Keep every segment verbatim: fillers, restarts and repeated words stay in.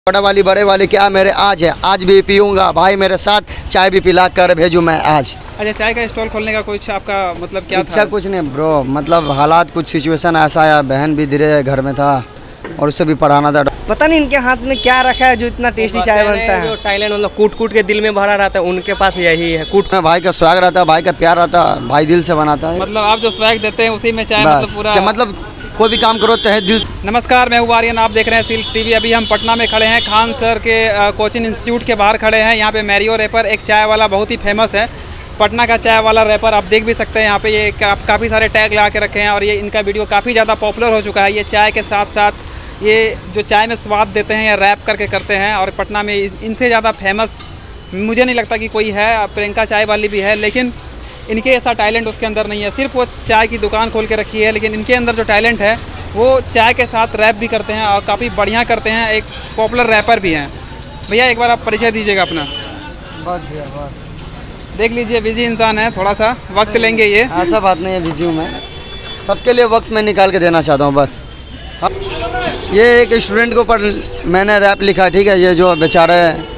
बड़ा वाली बड़े वाली क्या मेरे आज है, आज भी पीऊँगा भाई, मेरे साथ चाय भी पिला कर भेजूँ मैं आज। अच्छा, चाय का स्टॉल खोलने का कुछ आपका मतलब क्या था? कुछ नहीं ब्रो, मतलब हालात कुछ सिचुएशन ऐसा आया, बहन भी धीरे घर में था और उससे भी पढ़ाना था। पता नहीं इनके हाथ में क्या रखा है जो इतना टेस्टी चाय बनता है। जो टैलेंट मतलब कूट कूट के दिल में भरा रहता है, उनके पास यही है। कूट में भाई का स्वैग रहता है, भाई का प्यार रहता है, भाई दिल से बनाता है। मतलब आप जो स्वैग देते हैं उसी में चाय मतलब पूरा मतलब कोई भी काम करो तहे दिल। नमस्कार, मैं हूँ आर्यन, आप देख रहे हैं सिल्क टीवी। अभी हम पटना में खड़े हैं, खान सर के कोचिंग इंस्टीट्यूट के बाहर खड़े हैं। यहाँ पे मैरियो रैपर एक चाय वाला बहुत ही फेमस है, पटना का चाय वाला रैपर। आप देख भी सकते हैं यहाँ पे ये का, काफ़ी सारे टैग लगा के रखे हैं और ये इनका वीडियो काफ़ी ज़्यादा पॉपुलर हो चुका है। ये चाय के साथ साथ ये जो चाय में स्वाद देते हैं या रैप करके करते हैं, और पटना में इनसे ज़्यादा फेमस मुझे नहीं लगता कि कोई है। प्रियंका चाय वाली भी है, लेकिन इनके ऐसा टैलेंट उसके अंदर नहीं है। सिर्फ वो चाय की दुकान खोल के रखी है, लेकिन इनके अंदर जो टैलेंट है वो चाय के साथ रैप भी करते हैं और काफ़ी बढ़िया करते हैं। एक पॉपुलर रैपर भी हैं। भैया एक बार आप परिचय दीजिएगा अपना। बस भैया बस देख लीजिए, बिजी इंसान है, थोड़ा सा वक्त लेंगे। ये ऐसा बात नहीं है, बिजी हूँ मैं, सबके लिए वक्त मैं निकाल के देना चाहता हूँ बस। ये एक स्टूडेंट के ऊपर मैंने रैप लिखा, ठीक है। ये जो बेचारे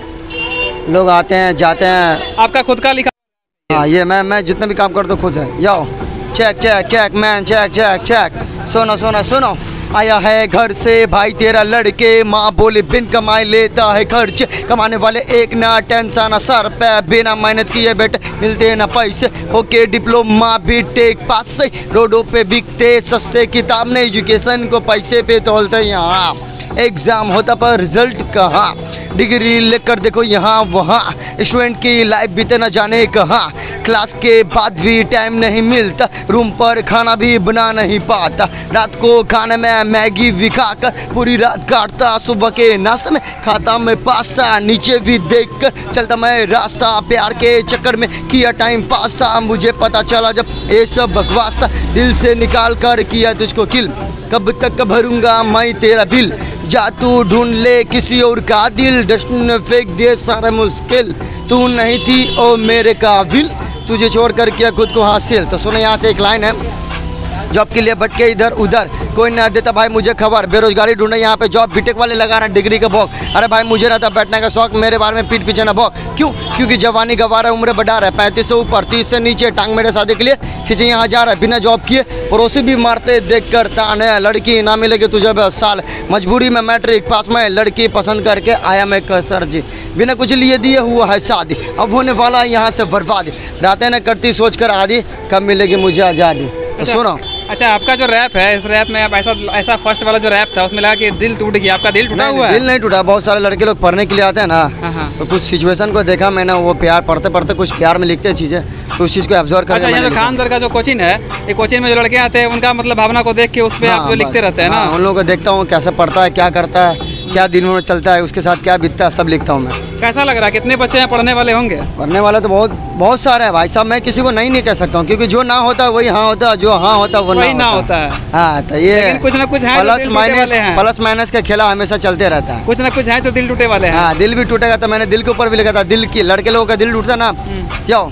लोग आते हैं जाते हैं, आपका खुद का लिखा? हाँ, ये मैं मैं जितना भी काम करता हूँ खुद है। Yo check check check man check check check, सुनो सुनो सुनो। आया है घर से भाई तेरा लड़के, माँ बोले बिन कमाई लेता है खर्च, कमाने वाले एक ना टेंशन सर पे, बिना मेहनत किए बेटे मिलते ना पैसे, होके डिप्लोमा भी टेक पास से, रोडों पे बिकते सस्ते किताब ने, एजुकेशन को पैसे पे तोलते यहाँ, एग्ज़ाम होता पर रिजल्ट कहाँ, डिग्री लेकर देखो यहाँ वहाँ, स्टूडेंट की लाइफ बीते न जाने कहाँ, क्लास के बाद भी टाइम नहीं मिलता, रूम पर खाना भी बना नहीं पाता, रात को खाने में मैगी भी खाकर पूरी रात काटता, सुबह के नाश्ते में खाता मैं पास्ता, नीचे भी देख कर चलता मैं रास्ता, प्यार के चक्कर में किया टाइम पास था, मुझे पता चला जब ये सब बकवास था, दिल से निकाल कर किया तुझको किल, कब तक भरूंगा मैं तेरा बिल, जा तू ढूंढ ले किसी और का दिल, डस्टबिन में फेंक दे सारा मुश्किल, तू नहीं थी ओ मेरे काबिल, तुझे छोड़ कर किया खुद को हासिल। तो सुनो यहाँ से एक लाइन है, जॉब के लिए भटके इधर उधर, कोई ना देता भाई मुझे खबर, बेरोजगारी ढूंढे यहाँ पे जॉब, बीटेक वाले लगा रहे डिग्री का भोग, अरे भाई मुझे रहता बैठने का शौक, मेरे बारे में पीठ पीछे ना भोग, क्यों? क्योंकि जवानी गवा रहा है, उम्र बढ़ा रहा है, पैंतीस से ऊपर तीस से नीचे, टांग मेरे शादी के लिए खींचे यहाँ जा रहा है, बिना जॉब किए पड़ोसी भी मारते देख कर ताने, लड़की ना मिलेगी तुझे बस साल, मजबूरी में मैट्रिक पास में लड़की पसंद करके आया मैं कसर जी, बिना कुछ लिए दिए हुआ है शादी, अब होने वाला है यहाँ से बर्बादी, रातें न करती सोच कर आदि, कब मिलेगी मुझे आज़ादी। तो सुनो। अच्छा, आपका जो रैप है, इस रैप में आप ऐसा ऐसा फर्स्ट वाला जो रैप था उसमें लगा कि दिल टूट गया, आपका दिल टूटा हुआ है? दिल नहीं टूटा, बहुत सारे लड़के लोग पढ़ने के लिए आते हैं ना, तो कुछ सिचुएशन को देखा मैंने, वो प्यार पढ़ते पढ़ते कुछ प्यार में लिखते हैं चीज़ें, तो उस चीज़ को ऑब्जर्व करके। अच्छा, ये जो खान सर का जो कोचिंग है, ये कोचिंग में जो लड़के आते हैं उनका मतलब भावना को देख के उस पर आप जो लिखते रहते हैं ना? उन लोगों को देखता हूँ कैसे पढ़ता है, क्या करता है, क्या दिन में चलता है, उसके साथ क्या बीतता है, सब लिखता हूँ मैं। कैसा लग रहा है, कितने बच्चे हैं पढ़ने वाले होंगे? पढ़ने वाले तो बहुत बहुत सारे हैं भाई साहब, मैं किसी को नहीं नहीं कह सकता हूँ, क्योंकि जो ना होता है वही हाँ होता है, जो हाँ होता है वो वही ना होता है। हाँ, तो ये कुछ ना कुछ है, प्लस माइनस प्लस माइनस का खेला हमेशा चलते रहता है, कुछ ना कुछ है जो दिल टूटे वाले हैं। हाँ, दिल भी टूटेगा, तो मैंने दिल के ऊपर भी लिखा था, दिल की लड़के लोगों का दिल टूटता ना, क्यों?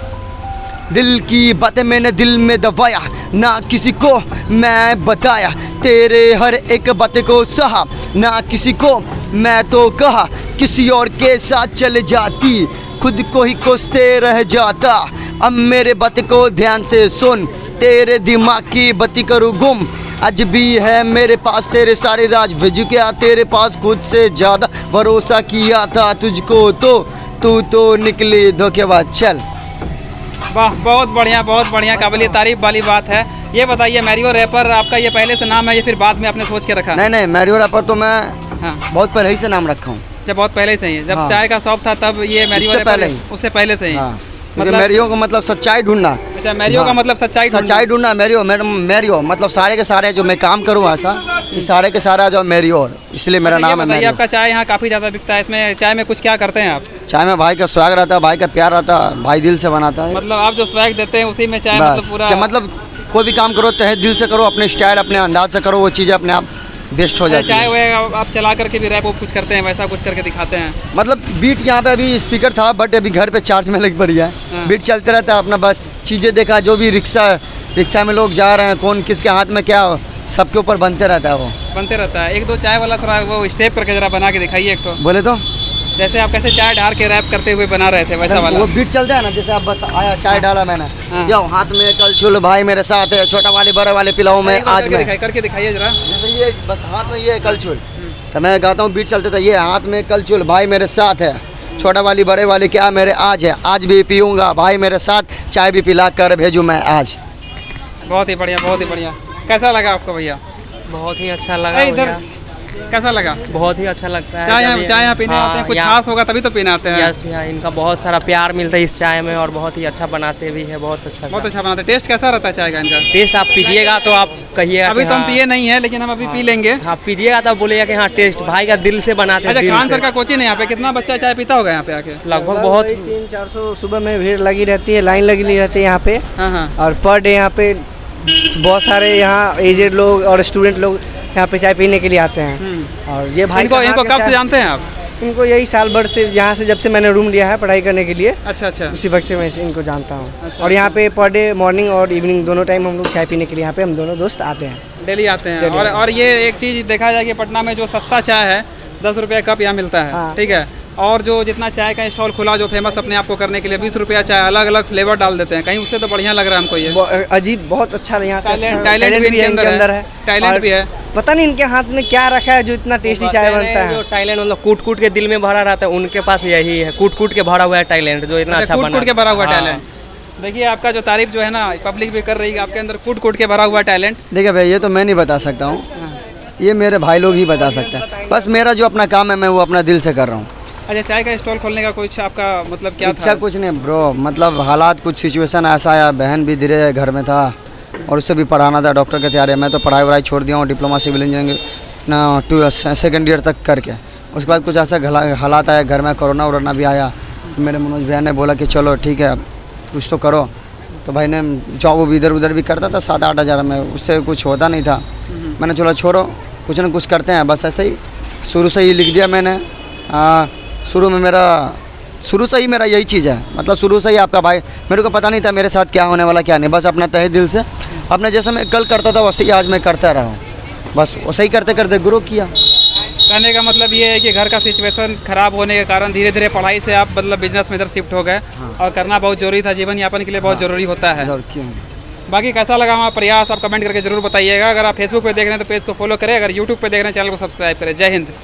दिल की बातें मैंने दिल में दबाया, ना किसी को मैं बताया, तेरे हर एक बातें को सहा, ना किसी को मैं तो कहा, किसी और के साथ चले जाती, खुद को ही कोसते रह जाता, अब मेरे बातें को ध्यान से सुन, तेरे दिमाग की बत्ती करूँ गुम, आज भी है मेरे पास तेरे सारे राज, भेजू क्या तेरे पास खुद से ज़्यादा, भरोसा किया था तुझको तो तू तो निकली धोखेबाज। चल वाह, बहुत बढ़िया, बहुत बढ़िया, काबिल तारीफ वाली बात है। ये बताइए, मैरियो रैपर आपका ये पहले से नाम है या फिर बाद में आपने सोच के रखा? नहीं नहीं, मैरियो रैपर तो मैं हाँ बहुत पहले ही से नाम रखा हूँ। जब बहुत पहले से ही है, जब हाँ। चाय का शॉप था तब ये मैरियो रैपर पहले ही, उससे पहले से ही। हाँ। मतलब मैरियो का मतलब सच्चाई ढूंढना। अच्छा, मैरियो हाँ। का मतलब सच्चाई सच्चाई ढूंढना, मैरियो मैरियो मतलब सारे के सारे जो मैं काम करूँ ऐसा, सारे के सारे जो मैरियो, इसलिए मेरा नाम है मैरियो। आपका चाय यहाँ काफ़ी ज़्यादा बिकता है, इसमें चाय में कुछ क्या करते हैं आप? चाय में भाई का स्वैग रहता है, भाई का प्यार रहता है, भाई दिल से बनाता है। मतलब आप जो स्वैग देते हैं उसी में चाय मतलब पूरा, मतलब कोई भी काम करो तहे दिल से करो, अपने स्टाइल अपने अंदाज से करो, वो चीज़ें अपने आप बेस्ट हो जाती है। चाय हुए आप चला करके भी रैप कुछ करते हैं, वैसा कुछ करके दिखाते हैं? मतलब बीट यहाँ पे अभी स्पीकर था, बट अभी घर पे चार्ज में लग पड़ी है, बीट चलते रहता है अपना, बस चीज़ें देखा, जो भी रिक्शा रिक्शा में लोग जा रहे हैं, कौन किसके हाथ में क्या सबके ऊपर बनते रहता है वो। बनते रहता है। एक दो चाय वाला थोड़ा वो स्टेप करके जरा बना के दिखाइए एक तो। बोले तो जैसे आप कैसे चाय डाल के रैप करते हुए बना रहे थे वैसा वाला। वो बीट चलता है ना, जैसे आप बस आया चाय डाला मैंने, हाँ। यो हाथ में कल चुल भाई मेरे साथ है, छोटा वाले बड़े वाले पिलाऊं मैं आज करके मैं। दिखाइए करके दिखाइए जरा। जैसे ये बस हाथ में ये है कल चुल, तो मैं गाता हूँ बीट चलते था, ये हाथ में कल चुल भाई मेरे साथ है, छोटा वाली बड़े वाली क्या मेरे आज है, आज भी पीऊँगा भाई मेरे साथ, चाय भी पिला कर भेजूँ मैं आज। बहुत ही बढ़िया बहुत ही बढ़िया। कैसा लगा आपको भैया? बहुत ही अच्छा लगा इधर भैया। कैसा लगा? बहुत ही अच्छा लगता है। चाय जब यहाँ ये- चाय यहाँ पीने हाँ, आते हैं, कुछ यहाँ- खास होगा तभी तो पीने आते हैं। यस भैया, इनका बहुत सारा प्यार मिलता है इस चाय में और बहुत ही अच्छा बनाते भी है, बहुत अच्छा। बहुत अच्छा बनाते हैं। टेस्ट कैसा रहता है चाय का इनका? टेस्ट आप पीजिएगा तो आप कहिएगा अभी कि तो हम हाँ- पिए नहीं है लेकिन हम अभी पी लेंगे। हाँ पीजिएगा तो बोलिएगा कि हाँ टेस्ट भाई का दिल से बनाते हैं। अच्छा, दिल खान से। सर का कोचिंग है यहाँ पे, कितना बच्चा चाय पीता होगा यहाँ पे आके? लगभग बहुत वही तीन चार सौ सुबह में भीड़ लगी रहती है, लाइन लगी रहती है यहाँ पे। हाँ हाँ। और पर डे यहाँ पे बहुत सारे यहाँ एजेड लोग और स्टूडेंट लोग यहाँ पे चाय पीने के लिए आते हैं। हम्म। और ये भाई इनको का इनको हाथ कब के से साथ- जानते हैं आप? इनको यही साल भर से, यहाँ से जब से मैंने रूम लिया है पढ़ाई करने के लिए, अच्छा अच्छा। उसी वक्त से मैं इसे- इनको जानता हूँ। अच्छा, और यहाँ पे पर डे मॉर्निंग और इवनिंग दोनों टाइम हम लोग चाय पीने के लिए यहाँ पे हम दोनों दोस्त आते हैं। डेली आते हैं। डेली और आते हैं। और ये एक चीज़ देखा जाए कि पटना में जो सस्ता चाय है दस रुपये कप यहाँ मिलता है। हाँ। ठीक है। और जो जितना चाय का स्टॉल खुला जो फेमस अपने आप को करने के लिए बीस रुपया चाय अलग अलग फ्लेवर डाल देते हैं, कहीं उससे तो बढ़िया लग रहा है हमको ये। बहुत अजीब, बहुत अच्छा यहाँ से टैलेंट- अच्छा टैलेंट भी इनके अंदर अंदर है। है, टैलेंट और भी है। पता नहीं इनके हाथ में क्या रखा है जो इतना टेस्टी चाय बनता है। जो टैलेंट मतलब कूट कूट के दिल में भरा रहता है, उनके पास यही है, कूट कूट के भरा हुआ है टैलेंट जो इतना अच्छा कूट बना। कूट के भरा हुआ हाँ। टैलेंट। देखिए आपका जो तारीफ जो है ना पब्लिक भी कर रही है, आपके अंदर कूट कूट के भरा हुआ टैलेंट। देखिए भाई ये तो मैं नहीं बता सकता हूँ, ये मेरे भाई लोग ही बता सकते हैं। बस मेरा जो अपना काम है मैं वो अपना दिल से कर रहा हूँ। अच्छा, चाय का स्टॉल खोलने का कुछ आपका मतलब क्या इच्छा था? कुछ नहीं ब्रो, मतलब हालात कुछ सिचुएशन ऐसा आया, बहन भी धीरे घर में था और उससे भी पढ़ाना था, डॉक्टर के तैयारी। मैं तो पढ़ाई वढ़ाई छोड़ दिया हूँ, डिप्लोमा सिविल इंजीनियरिंग ना टू सेकेंड ईयर तक करके। उसके बाद कुछ ऐसा घला- हालात आया घर में, कोरोना वरोना भी आया। मेरे मनोज भैया ने बोला कि चलो ठीक है कुछ तो करो, तो भाई ने जॉब भी इधर उधर भी करता था सात आठ हज़ार में, उससे कुछ होता नहीं था। मैंने चलो छोड़ो कुछ ना कुछ करते हैं, बस ऐसे ही शुरू से ही लिख दिया मैंने। आ, शुरू में मेरा शुरू से ही मेरा यही चीज़ है, मतलब शुरू से ही आपका भाई, मेरे को पता नहीं था मेरे साथ क्या होने वाला क्या नहीं, बस अपना तहे दिल से अपने जैसे मैं कल करता था वैसे ही आज मैं करता रहा हूँ, बस वैसे ही करते करते ग्रो किया। कहने का मतलब ये है कि घर का सिचुएशन खराब होने के कारण धीरे धीरे पढ़ाई से आप मतलब बिजनेस में इधर शिफ्ट हो गए। हाँ। और करना बहुत जरूरी था, जीवन यापन के लिए बहुत जरूरी होता है। और क्यों बाकी कैसा लगा हमारा प्रयास आप कमेंट करके जरूर बताइएगा। अगर आप फेसबुक पे देख रहे हैं तो पेज को फॉलो करें, अगर यूट्यूब पे देख रहे हैं चैनल को सब्सक्राइब करें। जय हिंद।